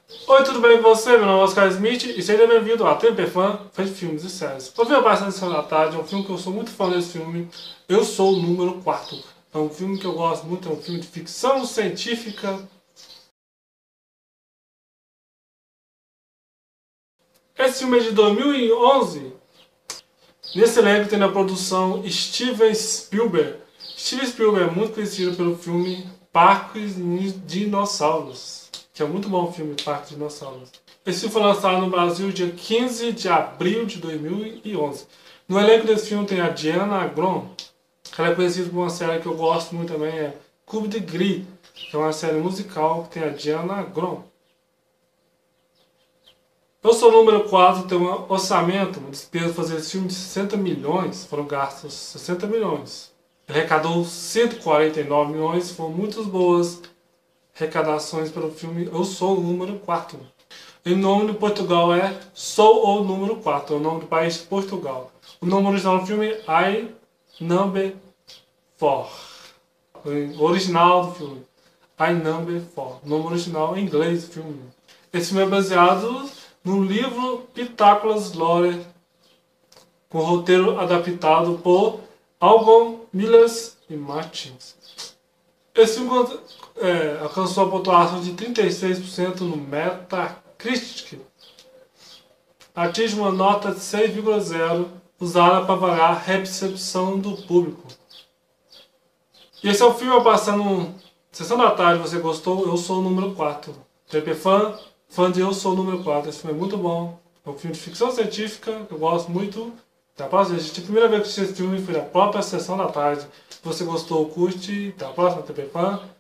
Oi, tudo bem com você? Meu nome é Oscar Smith e seja bem-vindo a TP Fã, fã de filmes e séries. O filme Bastante Sessão da Tarde é um filme que eu sou muito fã desse filme. Eu sou o número 4. É um filme que eu gosto muito, é um filme de ficção científica. Esse filme é de 2011. Nesse elenco tem na produção Steven Spielberg. Steven Spielberg é muito conhecido pelo filme Parques de Dinossauros, que é muito bom o filme Parques de Dinossauros. Esse filme foi lançado no Brasil dia 15 de abril de 2011. No elenco desse filme tem a Diana Agron, que ela é conhecida por uma série que eu gosto muito também, é Clube de Gris, que é uma série musical que tem a Diana Agron. Eu sou o número 4, tem um orçamento, uma despesa de fazer esse filme de 60 milhões, foram gastos 60 milhões. Ele arrecadou 149 milhões, foram muitas boas arrecadações pelo filme Eu Sou o Número 4. O nome de Portugal é Sou o Número 4, é o nome do país Portugal. O nome original do filme é I Number 4. O original do filme I Number 4. O nome original em inglês do filme. Esse filme é baseado no livro Pitágoras Lore, com roteiro adaptado por Alban Millers e Martins. Esse filme alcançou a pontuação de 36% no Metacritic. Atinge uma nota de 6,0, usada para avaliar a recepção do público. E esse é o filme passando Sessão da Tarde. Você gostou? Eu sou o número 4. TP fã de Eu Sou o Número 4. Esse filme é muito bom. É um filme de ficção científica que eu gosto muito. Até a próxima. A primeira vez que assisti esse filme foi na própria Sessão da Tarde. Se você gostou, curte. Até a próxima, TP Fã.